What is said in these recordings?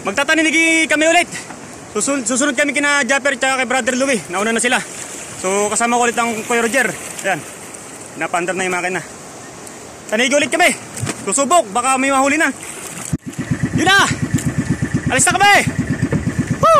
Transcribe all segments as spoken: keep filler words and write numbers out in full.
Magtatanigi kami ulit. Susunod, susunod kami kina Japper at kay Brother Louie. Nauna na sila. So kasama ko ulit ang Kuya Roger. Ayan. Napandar na yung makina. Tanigi ulit kami. Susubok. Baka may mahuli na. Yun na. Alis na kami. Woo!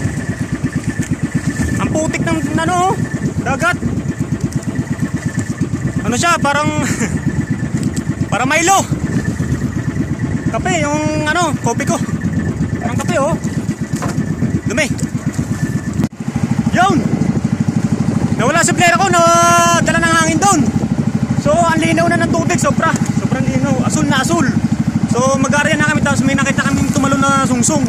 Ang putik ng ano, dagat. Ano siya? Parang parang Milo. Kape yung ano, kopi ko. Parang kape oh. Dumi. Yun. Nawala sa player ko na dala ng hangin doon. So ang linaw na ng tubig, sobra. Sobrang linaw, asul na asul. So mag-aarya na kami, tapos may nakita kami tumalon na sungsung.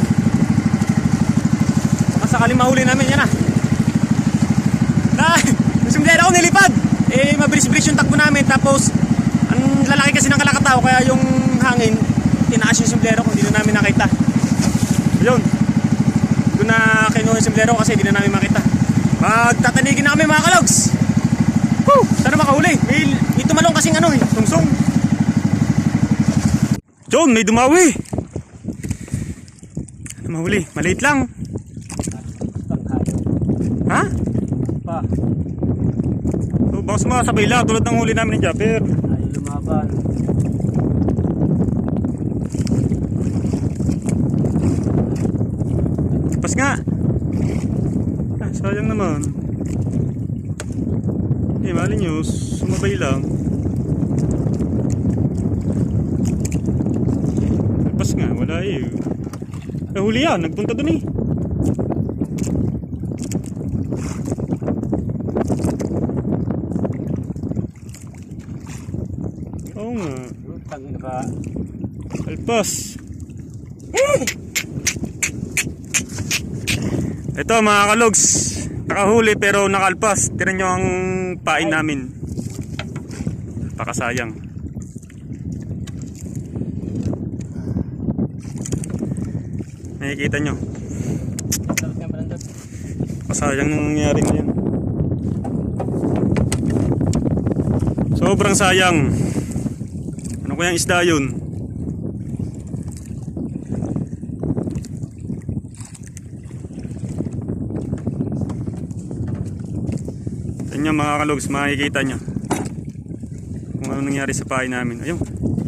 Baka sakaling mahuli namin yan ah. Na, yung sombrero ko nilipad. Eh mabilis-bilis yung takbo namin, tapos ang lalaki kasi ng kalakataw, kaya yung hangin tinaas yung sombrero ko, hindi na namin nakita. Yun. Doon na kinuha yung sombrero kasi hindi na namin makita. Magtatanigin na kami mga kalogs. Woo! Sana makahuli. May, may tumalong kasing ano eh, sungsung. John, may dumawi. Ano mahuli? Maliit lang. Ha? Pa. So, baka sumasabay lang tulad ng huli namin ni Japper. Ay, lumaban. Pas nga. Ah, sayang naman. Eh, mali nyo, sumabay lang. Pas nga, wala eh. Nahuli yan, nagpunta dun eh. Oo nga. Tangin ka. Alpas. Ito mga kalogs, nakahuli pero nakalpas. Tinan nyo ang pain namin. Pakasayang. Nakikita nyo. Pasayang nung nangyari ngayon. Sobrang sayang. Ano kayang isda yun? Tingnan nyo mga kalogs, makikita nyo kung ano nangyari sa pain namin. Ayun.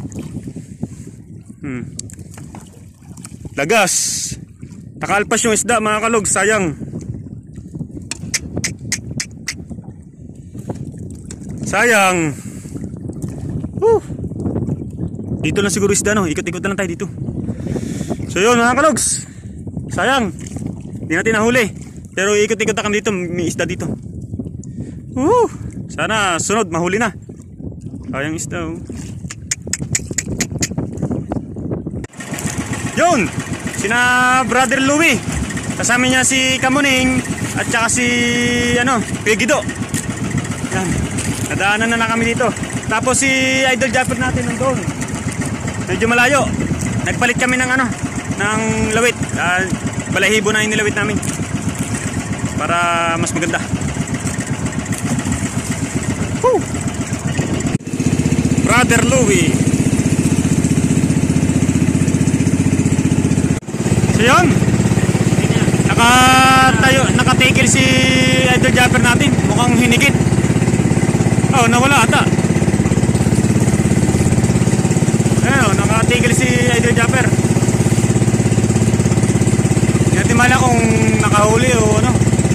Hmm. Lagas. Nakalpas yung isda mga kalogs, sayang. Sayang. Woo! Dito lang siguro isda, no? Ikot-ikot na lang tayo dito. So yun mga kalogs, sayang. Hindi natin nahuli. Pero ikot-ikot na kami dito, may isda dito. Woo! Sana sunod mahuli na. Sayang isda oh. Yun! Sina Brother Louie. Kasama niya si Kamuning at saka si ano, Pegido. Yan. Nadaanan na na kami dito. Tapos si Idol Japper natin nandoon. Medyo malayo. Nagpalit kami ng ano, ng lawit. Uh, balahibo na yung nilawit namin. Para mas maganda. Woo! Brother Louie. So yun. Nakatayo, nakatikil si Idol Japper natin. Mukhang hinigit. Oh, nawala ata. Ayun, nakatigil si Idol Japper. Hindi natin mala kung nakahuli o ano.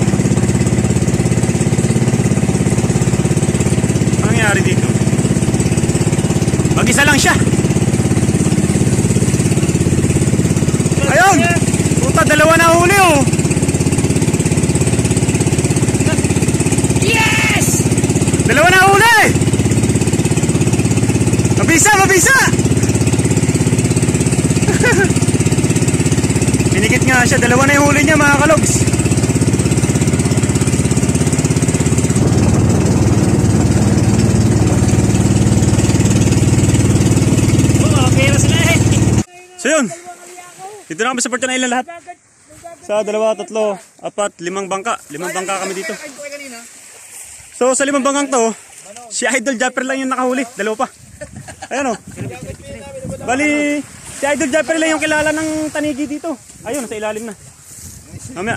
Ano nangyari dito? Mag-isa lang siya. Ayun! Puta, dalawa na huli oh. Dalawa na huli! Mabisa, mabisa! Pinikit nga siya, dalawa na yung huli niya mga kalogs. Okay na sila eh. So yun, dito na kami sa Puerto Island lahat. Sa dalawa, tatlo, apat, limang bangka. Limang bangka kami dito. So sa limang bangkang to, si Idol Japper lang yung nakahuli. Dalawa pa. Ayan o. Bali, si Idol Japper lang yung kilala ng tanigi dito. Ayun, sa ilalim na. Mamaya.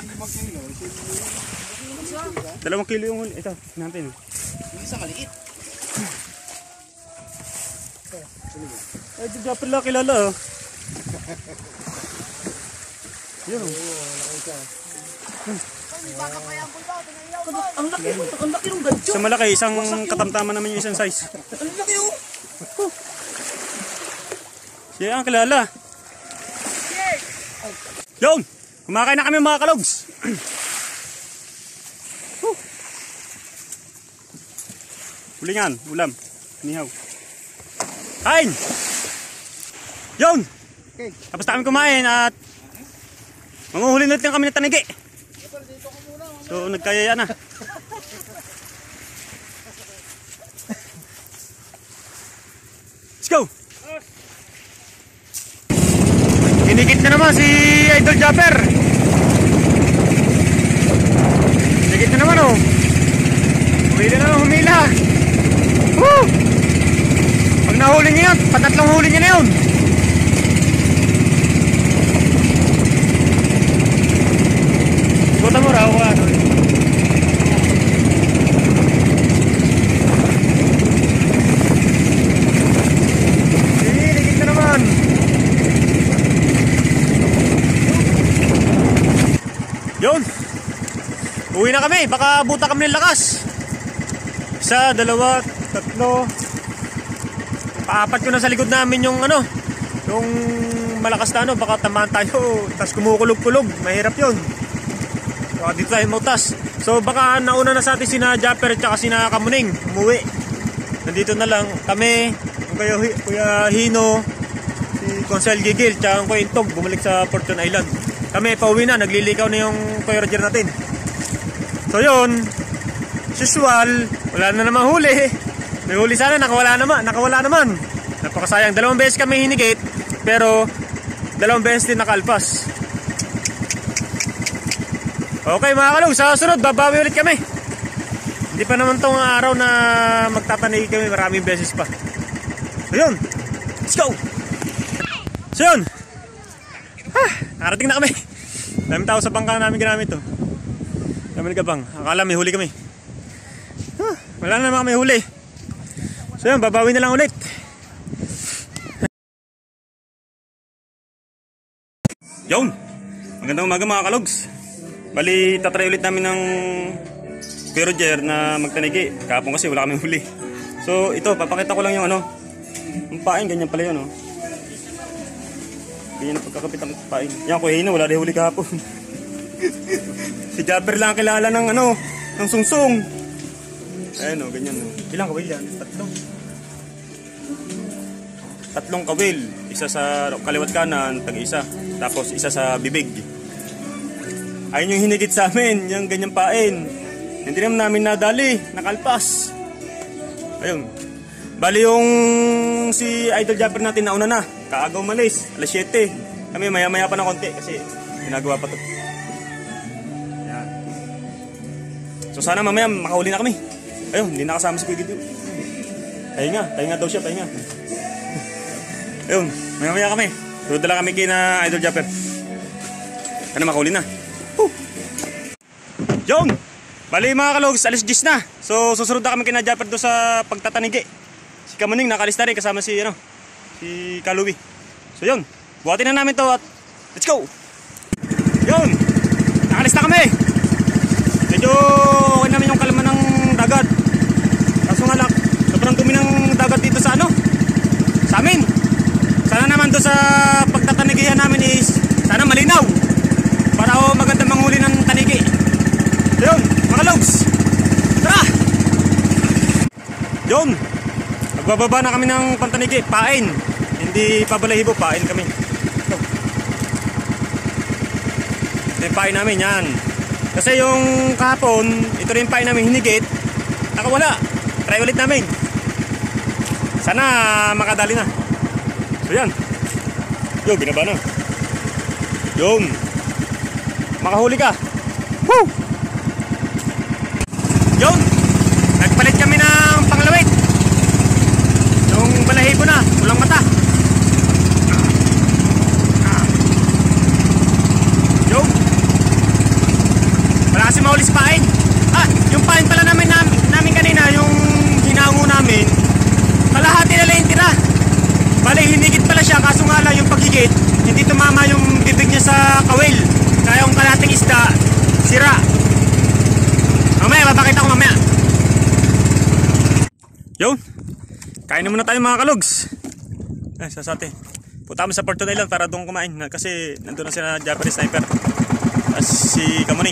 Dalawang kilo yung huli. Ito, natin. Hindi sa maliit. Ay, di dapat lang kilala oh. Yun oh. Ang laki mo, ang laki ng gancho. Sa malaki, isang katamtaman naman yung isang size. Ang laki oh. Siya ang kilala. Yun! Kumakain na kami mga kalogs. Hulingan, ulam. Nihaw. Kain! Yun! Okay. Tapos na kami kumain at manguhuli na rin kami ng tanigi. So nagkayaya na. Let's go! Hinigit na naman si Idol Japper. Hinigit na naman oh. Humila na naman, humila. Woo! Pag nahuli niya yan, patatlong huli niya na yun. Ikutan mo raw ka ano. Hinigit na naman. Yun. Uwi na kami. Baka buta kami ng lakas. Isa, dalawa, tatlo. Paapat ko na sa likod namin yung ano. Yung malakas na ano. Baka tamaan tayo. Tapos kumukulog-kulog. Mahirap yun. Baka dito tayo mautas. So baka nauna na sa atin sina Japper at saka sina Kamuning. Umuwi. Nandito na lang kami. Kuya, Kuya Hino. Si Consel Gigil. Tsaka ang Kuya Intog. Bumalik sa Fortune Island. Kami pauwi na, naglilikaw na yung Kuya Roger natin. So yun, usual, wala na naman huli. May huli sana, nakawala naman, nakawala naman. Napakasayang, dalawang beses kami hinigit, pero dalawang beses din nakalpas. Okay mga kalog, sa sunod, babawi ulit kami. Hindi pa naman tong araw na magtatanigi kami, maraming beses pa. So yun, let's go! So yun, ah, nakarating na kami. Daming tao sa bangka namin ginamit to. Kami nagabang. Akala may huli kami. Ah, wala na naman kami huli. So yun, babawi na lang ulit. Yun! Magandang umaga mga kalogs. Bali, tatry ulit namin ng Kuya Roger na magtanigi. Kahapon kasi wala kami huli. So ito, papakita ko lang yung ano. Ang pain, ganyan pala yun oh. Ganyan ang pagkakapit ang pain. Yan, Kuya Hino, wala rin huli kahapon. Si Japper lang kilala ng ano, ng sungsung. Ayan o, ganyan o. Ilang kawil yan? Tatlong. Tatlong kawil. Isa sa kaliwat kanan, tag-isa. Tapos isa sa bibig. Ayun yung hinigit sa amin, yung ganyang pain. Hindi naman namin nadali, nakalpas. Ayun. Bali yung si Idol Japper natin nauna na. Kaagaw malis, alas siyete. Kami maya maya pa na konti kasi ginagawa pa to. Yan. So sana mamaya makahuli na kami. Ayun, hindi nakasama si Kuya Gideon. Pahinga, pahinga daw siya, pahinga. Ayun, maya maya kami. Sunod na lang kami kina Idol Japper. Sana makahuli na. Woo! Yun! Bali mga kalogs, alis diyes na. So susunod na kami kina Japper doon sa pagtatanigi. Si Kamuning nakalista rin kasama si ano, si Kaluwi. So yun, buhatin na namin to at let's go! Yun, nakalista kami. Medyo okay namin yung kalma ng dagat. Kaso nga lang, sobrang dumi ng dagat dito sa ano, sa amin. Sana naman to sa pagtatanigihan namin is sana malinaw para o maganda manghuli ng tanigi. So yun, mga logs, tara! Yun, magbababa na kami ng pantanigi, pain. Hindi pabalahibo, pain kami. Ito. Ito yung pain namin, yan. Kasi yung kahapon, ito rin yung pain namin hinigit. Nakawala. Try ulit namin. Sana makadali na. So yan. Yo, binaba na. Yun. Makahuli ka. Woo! Yun. Nagpalit kami ng panglawit. Yung balahibo na, walang mata. nakahuli sa pain. Ah, yung pain pala namin, namin, namin kanina, yung hinango namin, kalahati na lang yung tira. Bale, hinigit pala siya, kaso nga lang yung paghigit, hindi tumama yung bibig niya sa kawil. Kaya yung kalahating isda, sira. Mamaya, papakita ko mamaya. Yun. Kain na muna tayo mga kalogs. Eh, sasate. Punta kami sa Fortune Island para doon kumain. Kasi nandun na sila Japanese sniper. As si Kamuning.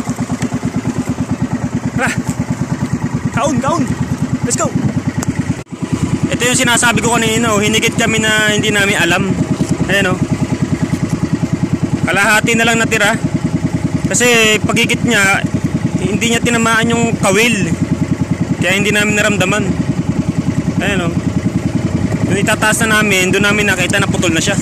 Tara. Kaun, kaun. Let's go. Ito yung sinasabi ko kanina. Hinigit kami na hindi namin alam. Ayan o. Kalahati na lang natira. Kasi pagigit niya, hindi niya tinamaan yung kawil. Kaya hindi namin naramdaman. Ayan o. Doon itataas na namin, doon namin nakita na putol na siya.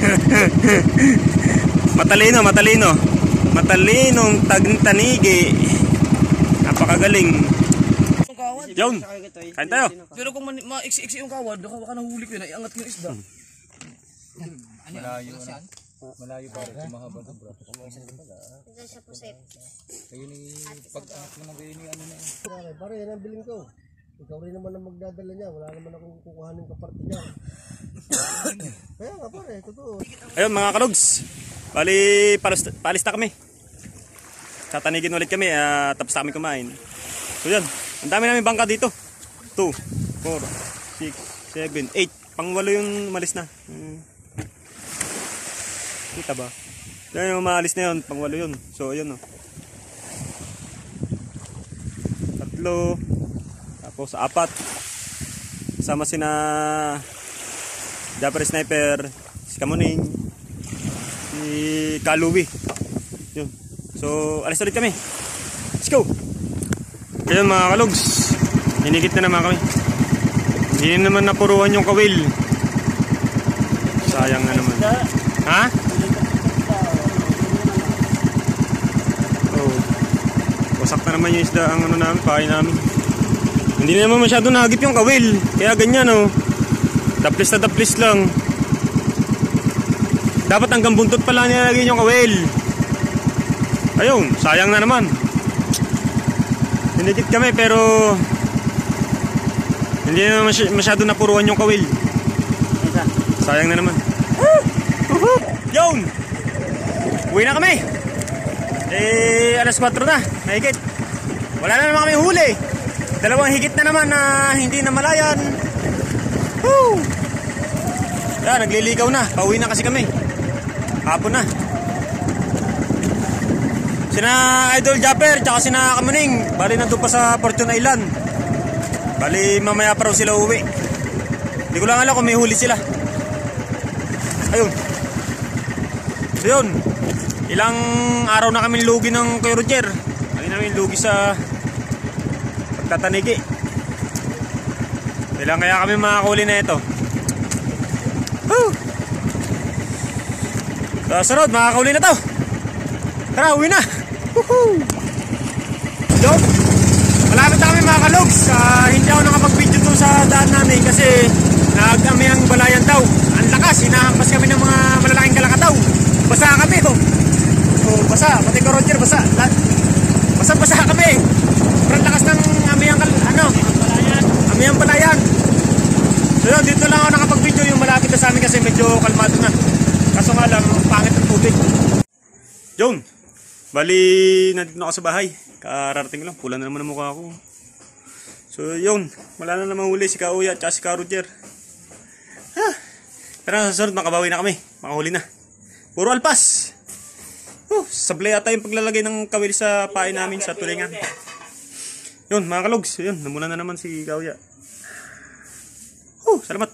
Matalino, matalino. Matalinong tag-tanigi. Napakagaling. Yun, kain tayo. Pero kung ma-iksi-iksi yung kawad, baka baka nahuli ko yun, iangat ko yung isda. Malayo na. Malayo pa rin. Mahaba ng bro. Diyan siya po safe. Ayun yung pag-anak mo ng ganyan ano na yun. Pare, yan ang biling ko. Ikaw rin naman ang magdadala niya. Wala naman akong kukuhanin kaparte niya. Kaya nga pare, totoo. Ayun mga kalogs. Bali, palis, palista kami. Tatanigin ulit kami, uh, tapos na kami kumain. So yan, ang dami namin bangka dito. two, four, six, seven, eight. Pangwalo yung malis na. Hmm. Kita ba? Yan yung maalis na yun, pangwalo yun. So yun o. Tatlo. Tapos apat. Sama sina Japanese sniper, si Kamuning, si Kaluwi. Yun. So alis ulit kami. Let's go. Ayun mga kalogs, hinigit na naman kami. Hindi naman napuruan yung kawil. Sayang na naman. Ha? Oh. Wasak na naman yung isda ang ano namin, pahay namin. Hindi naman masyado nahagip yung kawil. Kaya ganyan oh. Daplis na daplis lang. Dapat hanggang buntot pala nilalagay yung kawil. Ayun, sayang na naman. Hinigit kami pero hindi naman masyado napuruan yung kawil. Sayang na naman. Yun! Uwi na kami. Eh, alas kwatro na. Mahigit. Wala na naman kami huli. Dalawang higit na naman na hindi na malayan. Woo! Yan, nagliligaw na. Pauwi na kasi kami. Hapon na. Sina Idol Japper, tsaka sina Kamuning. Bali nandun pa sa Fortune Island. Bali mamaya pa raw sila uwi. Hindi ko lang alam kung may huli sila. Ayun. So yun. Ilang araw na kami lugi ng Kuya Roger. Lagi namin lugi sa pagtatanigi. Ilang kaya kami makakuli na ito. Woo! Sa sunod, makakuli na to. Tara, uwi na. Woohoo! So, malapit na kami mga kalogs. Uh, hindi ako nakapag-video to sa daan namin kasi nag-ami ang balayan daw. Ang lakas, hinahampas kami ng mga malalaking kalakataw. Basa kami oh. Oh, basa, pati ko Roger, basa. Basa-basa kami. Parang lakas ng amiyang ano, amiyang balayan. So yun, dito lang ako nakapag-video yung malapit na sa amin kasi medyo kalmado na. Kaso nga lang, pangit ng tubig. Yun, bali nandito na ako sa bahay. Kararating lang, pula na naman ang mukha ko. So yun, wala na naman huli si Kauya at si Ka Roger. Ha, pero sa sunod makabawi na kami, makahuli na. Puro alpas. Oh, sablay ata yung paglalagay ng kawil sa pain namin sa tulingan. Yun mga kalogs, yun, namuna na naman si Kauya. Oh, salamat.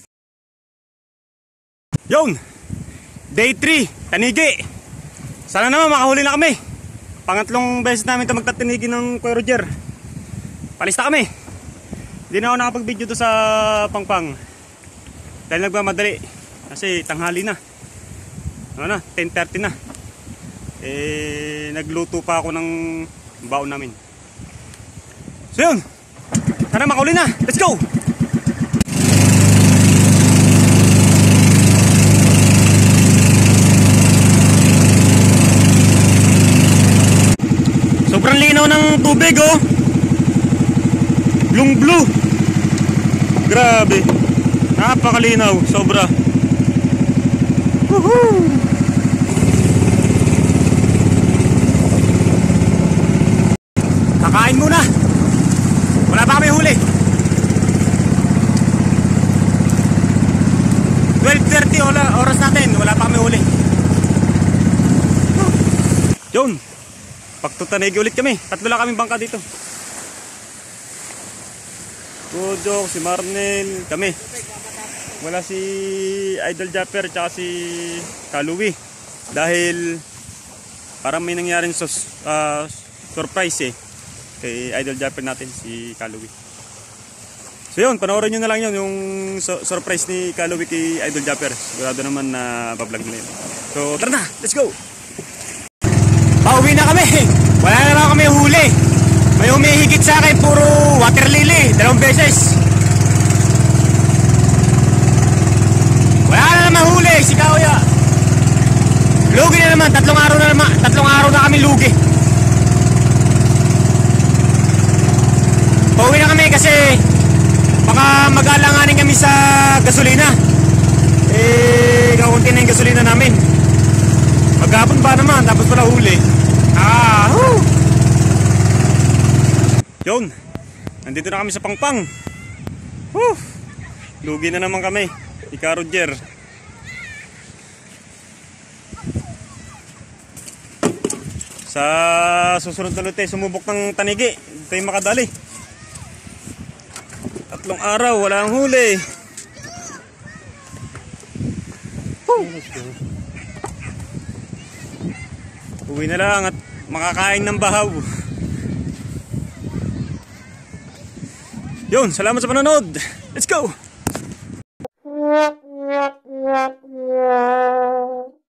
Yun, day three, tanigi. Sana naman makahuli na kami. Pangatlong beses namin ito magtatinigi ng Kuya Roger. Palista kami. Hindi na ako nakapag-video to sa Pangpang dahil nagmamadali kasi tanghali na. Ano na, ten thirty na. Eh, nagluto pa ako ng baon namin. So yun, sana makahuli na. Let's go! Sobrang liit linaw ng tubig, oh. Blue blue. Grabe. Napakalinaw, sobra. Woohoo! Kakain muna. Wala pa kami huli. twelve thirty oras natin, wala pa kami huli. Yun. Pagtutanegi ulit kami. Tatlo lang kaming bangka dito. Kujok, si Marnel, kami. Wala si Idol Japper tsaka si Kaluwi. Dahil parang may nangyaring sus, uh, surprise eh. Kay Idol Japper natin, si Kaluwi. So yun, panoorin nyo na lang yun, yung su surprise ni Kaluwi kay Idol Japper. Sigurado naman na pa-vlog nila yun. So tara na, let's go! Pauwi na kami! Wala na naman kami huli. May humihigit sa akin, puro water lily, dalawang beses. Wala na naman huli, si Kauya. Lugi na naman, tatlong araw na naman, tatlong araw na kami lugi. Pauwi na kami kasi baka mag-alanganin kami sa gasolina. Eh, kakunti na yung gasolina namin. Maghapon pa naman, tapos pala huli. Ah, whoo! Yun, nandito na kami sa Pangpang. Woo! Lugi na naman kami, Ika Roger. Sa susunod na lute, sumubok ng tanigi. Ito yung makadali. Tatlong araw, wala ang huli. Woo! Uwi na lang at makakain ng bahaw. Yun, salamat sa panonood. Let's go!